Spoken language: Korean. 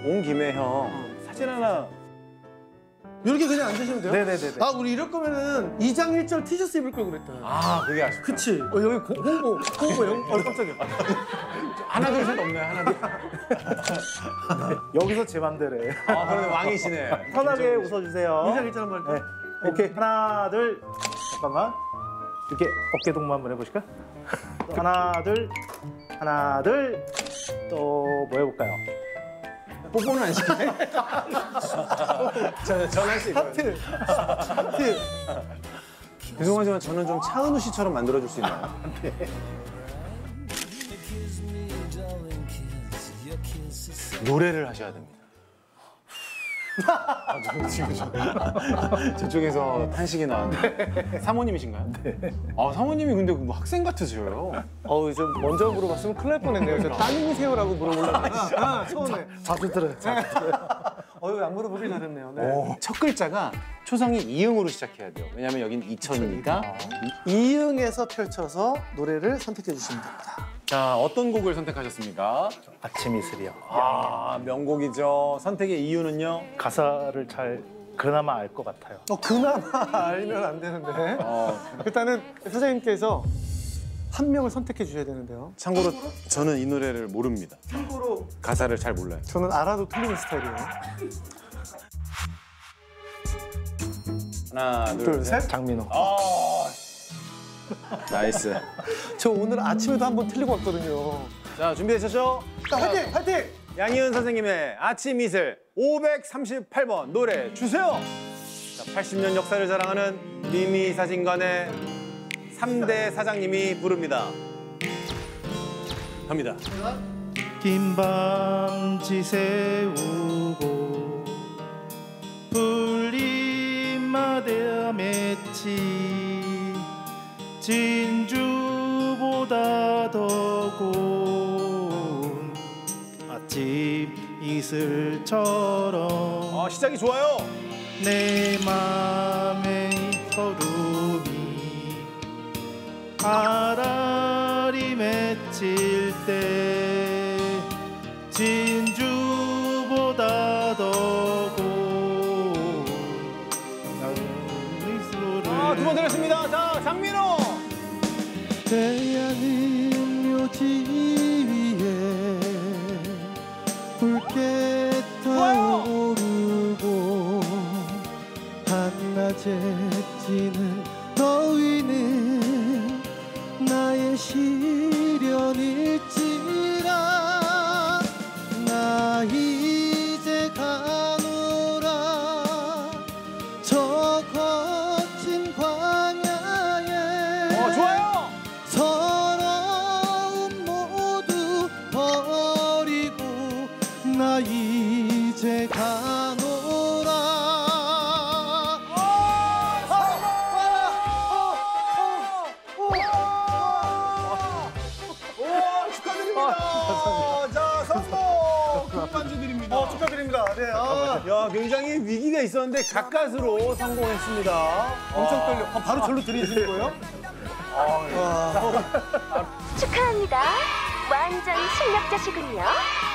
온 김에 형 사진 하나. 이렇게 그냥 앉으시면 돼요? 네네네. 아, 우리 이럴 거면은 2장 1절 티셔츠 입을 걸 그랬다. 아, 그게 아쉽다. 그치? 여기 홍보 형. 깜짝이야. 하나 둘 셋 없네, 하나 둘. 여기서 제 맘대로 해. 아, 그러네, 왕이시네. 편하게 웃어주세요. 2장 1절 한번 할까요? 네. 오케이. 하나, 둘. 잠깐만. 이렇게 어깨 동무 한번 해보실까? 하나, 둘. 하나, 둘. 또 뭐 해볼까요? 뽀뽀는 안 시키네? 저는 할 수 있어요. 하트. 죄송하지만 저는 좀 차은우 씨처럼 만들어줄 수 있나요? 네. 노래를 하셔야 됩니다. 저쪽에서 탄식이 나왔는데 사모님이신가요? 네. 아, 사모님이 근데 뭐 학생 같으셔요. 좀 먼저 물어봤으면 큰일 날 뻔했네요. 저 따님이세요라고 물어보려고. 처음에. 자주 들어요. 안 물어보길 잘했네요. 네. 첫 글자가 초성이 이응으로 시작해야 돼요. 왜냐면 여긴 이천이니까. 이응에서 펼쳐서 노래를 선택해 주시면 됩니다. 자, 어떤 곡을 선택하셨습니까? 아침 이슬이요. 아, 명곡이죠. 선택의 이유는요? 가사를 잘 그나마 알 것 같아요. 그나마 알면 안 되는데. 일단은 선생님께서 한 명을 선택해 주셔야 되는데요. 참고로 저는 이 노래를 모릅니다. 참고로 가사를 잘 몰라요. 저는 알아도 틀리는 스타일이에요. 하나, 둘, 셋. 장민호. 나이스. 저 오늘 아침에도 한 번 틀리고 왔거든요. 자, 준비되셨죠? 자, 화이팅! 화이팅! 양희은 선생님의 아침 이슬 538번 노래 주세요. 자, 80년 역사를 자랑하는 미미사진관의 3대 사장님이 부릅니다. 갑니다. 긴 밤 지새우고 불림마대야 맺지 진주보다 더 고운 아침 이슬처럼 시작이 좋아요. 내 맘의 서름이 아라리 맺힐 때 진주보다 더 고운 이슬을 두 번 들었습니다. 자, 장민호. 태양은 묘지 위에 붉게 타오르고 한낮에 지는 더위는 나의 시련일지라 나 이제 가노라 저 거친 광야에 좋아요. 서러움 모두 버리고 나 이제 가노라. 축하드립니다. 자, 성공. 금반지 드립니다. 축하드립니다. 네. 야, 굉장히 위기가 있었는데 가까스로 성공했습니다. 엄청 떨려. 바로 절로 들이시는 거예요? 축하합니다. 완전 실력자시군요.